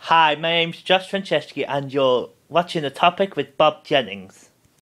Hi, my name's Josh Franceschi, and you're watching The Topic with Bob Jennings.